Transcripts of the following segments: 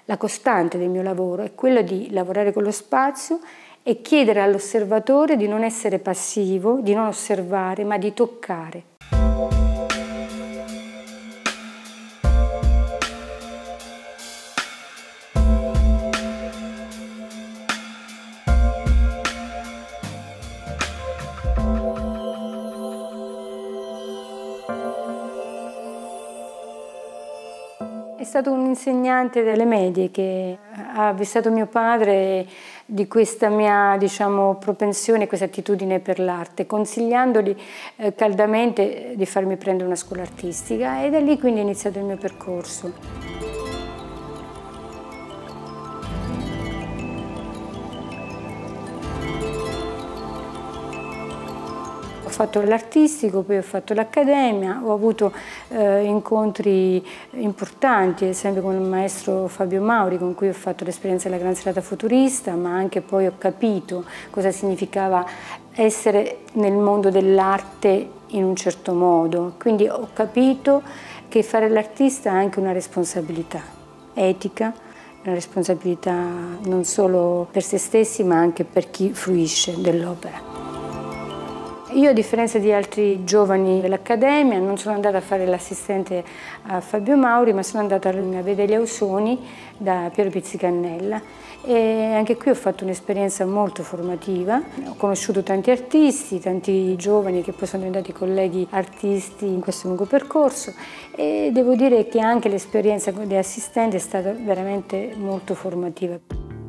La costante del mio lavoro è quella di lavorare con lo spazio e chiedere all'osservatore di non essere passivo, di non osservare, ma di toccare. È stato un insegnante delle medie che ha avvisato mio padre di questa mia, diciamo, propensione, questa attitudine per l'arte, consigliandogli caldamente di farmi prendere una scuola artistica, e da lì quindi è iniziato il mio percorso. Ho fatto l'artistico, poi ho fatto l'accademia, ho avuto incontri importanti, ad esempio con il maestro Fabio Mauri, con cui ho fatto l'esperienza della Gran Serata Futurista, ma anche poi ho capito cosa significava essere nel mondo dell'arte in un certo modo. Quindi ho capito che fare l'artista ha anche una responsabilità etica, una responsabilità non solo per se stessi, ma anche per chi fruisce dell'opera. Io, a differenza di altri giovani dell'Accademia, non sono andata a fare l'assistente a Fabio Mauri, ma sono andata a vedere gli Ausoni da Piero Pizzicannella, e anche qui ho fatto un'esperienza molto formativa. Ho conosciuto tanti artisti, tanti giovani che poi sono diventati colleghi artisti in questo lungo percorso, e devo dire che anche l'esperienza di assistente è stata veramente molto formativa.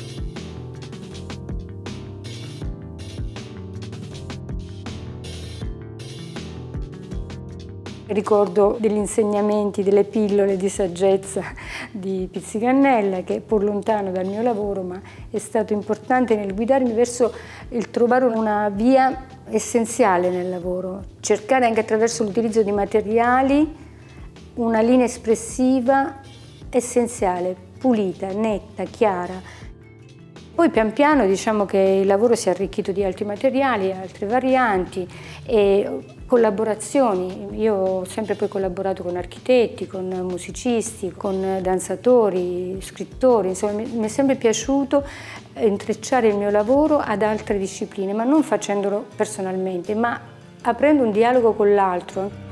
Ricordo degli insegnamenti, delle pillole di saggezza di Pizzicannella, che pur lontano dal mio lavoro, ma è stato importante nel guidarmi verso il trovare una via essenziale nel lavoro, cercare anche attraverso l'utilizzo di materiali una linea espressiva essenziale, pulita, netta, chiara. Poi pian piano diciamo che il lavoro si è arricchito di altri materiali, altre varianti e collaborazioni. Io ho sempre poi collaborato con architetti, con musicisti, con danzatori, scrittori, insomma mi è sempre piaciuto intrecciare il mio lavoro ad altre discipline, ma non facendolo personalmente, ma aprendo un dialogo con l'altro.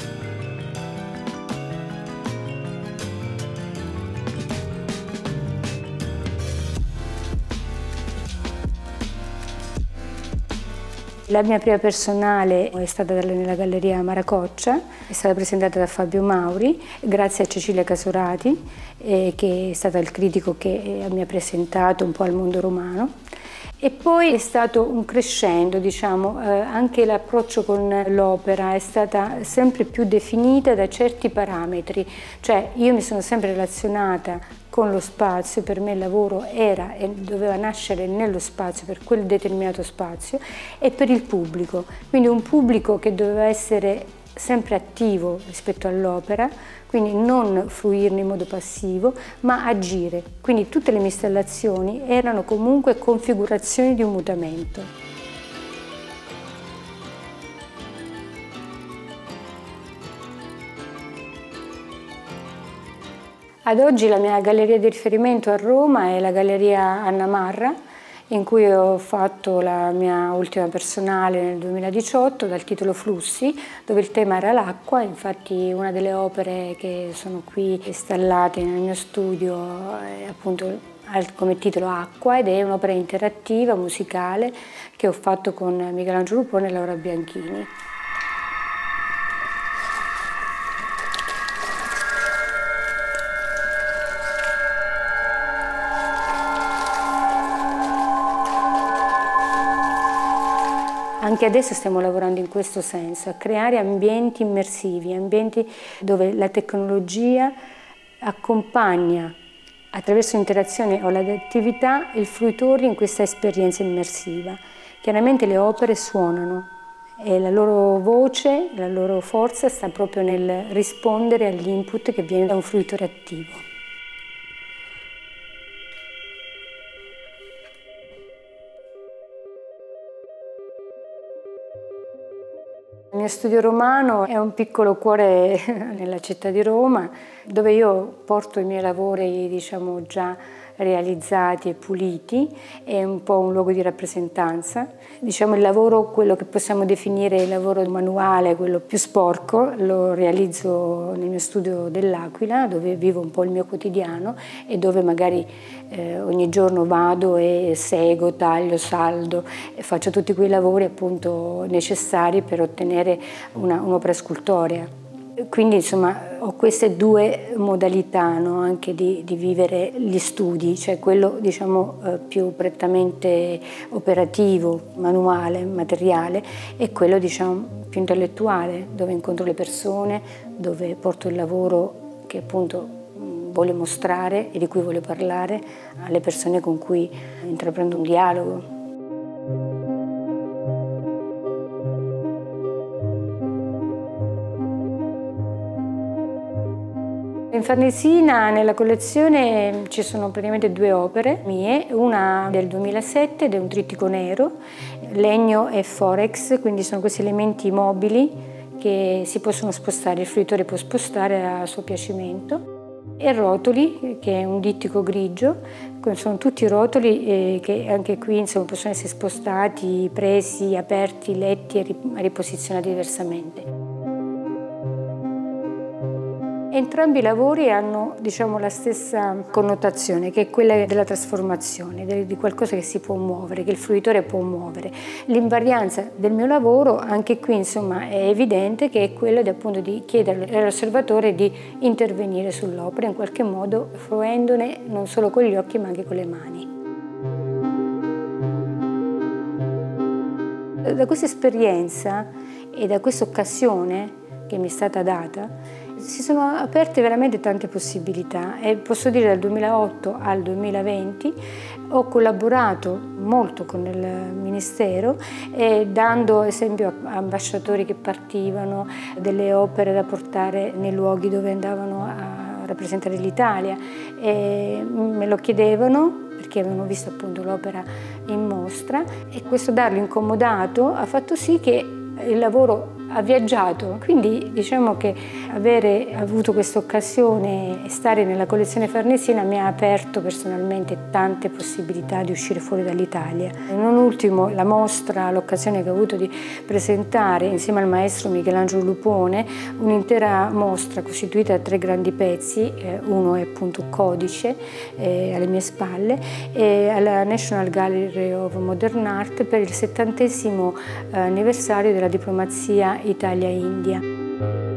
La mia prima personale è stata nella Galleria Maracoccia, è stata presentata da Fabio Mauri, grazie a Cecilia Casorati, che è stata il critico che mi ha presentato un po' al mondo romano. E poi è stato un crescendo, diciamo, anche l'approccio con l'opera è stata sempre più definita da certi parametri, cioè io mi sono sempre relazionata con lo spazio, per me il lavoro era e doveva nascere nello spazio, per quel determinato spazio, e per il pubblico, quindi un pubblico che doveva essere sempre attivo rispetto all'opera, quindi non fruirne in modo passivo, ma agire. Quindi tutte le mie installazioni erano comunque configurazioni di un mutamento. Ad oggi la mia galleria di riferimento a Roma è la Galleria Anna Marra, in cui ho fatto la mia ultima personale nel 2018 dal titolo Flussi, dove il tema era l'acqua. Infatti una delle opere che sono qui installate nel mio studio è appunto come titolo Acqua, ed è un'opera interattiva, musicale, che ho fatto con Michelangelo Rupone e Laura Bianchini. Anche adesso stiamo lavorando in questo senso, a creare ambienti immersivi, ambienti dove la tecnologia accompagna attraverso l'interazione o l'adattività il fruitore in questa esperienza immersiva. Chiaramente le opere suonano e la loro voce, la loro forza sta proprio nel rispondere agli input che viene da un fruitore attivo. Il mio studio romano è un piccolo cuore nella città di Roma, dove io porto i miei lavori, diciamo, già realizzati e puliti, è un po' un luogo di rappresentanza. Diciamo, il lavoro, quello che possiamo definire il lavoro manuale, quello più sporco, lo realizzo nel mio studio dell'Aquila, dove vivo un po' il mio quotidiano e dove magari ogni giorno vado e sego, taglio, saldo e faccio tutti quei lavori appunto necessari per ottenere un'opera scultorea. Quindi insomma ho queste due modalità, no, anche di vivere gli studi, cioè quello diciamo più prettamente operativo, manuale, materiale, e quello diciamo più intellettuale, dove incontro le persone, dove porto il lavoro che appunto voglio mostrare e di cui voglio parlare alle persone con cui intraprendo un dialogo. In Farnesina nella collezione ci sono praticamente due opere mie, una del 2007 ed è un trittico nero, legno e forex, quindi sono questi elementi mobili che si possono spostare, il fruitore può spostare a suo piacimento. E rotoli, che è un dittico grigio, sono tutti rotoli che anche qui insomma, possono essere spostati, presi, aperti, letti e riposizionati diversamente. Entrambi i lavori hanno diciamo, la stessa connotazione, che è quella della trasformazione, di qualcosa che si può muovere, che il fruitore può muovere. L'invarianza del mio lavoro, anche qui insomma, è evidente che è quella appunto di chiedere all'osservatore di intervenire sull'opera in qualche modo, fruendone non solo con gli occhi ma anche con le mani. Da questa esperienza e da questa occasione che mi è stata data, si sono aperte veramente tante possibilità e posso dire dal 2008 al 2020 ho collaborato molto con il Ministero dando esempio a ambasciatori che partivano, delle opere da portare nei luoghi dove andavano a rappresentare l'Italia e me lo chiedevano perché avevano visto appunto l'opera in mostra e questo darlo incomodato ha fatto sì che il lavoro ha viaggiato, quindi diciamo che avere avuto questa occasione e stare nella collezione farnesina mi ha aperto personalmente tante possibilità di uscire fuori dall'Italia. Non ultimo la mostra, l'occasione che ho avuto di presentare insieme al maestro Michelangelo Lupone un'intera mostra costituita da 3 grandi pezzi, uno è appunto Codice alle mie spalle, alla National Gallery of Modern Art per il 70° anniversario della diplomazia Italia-India.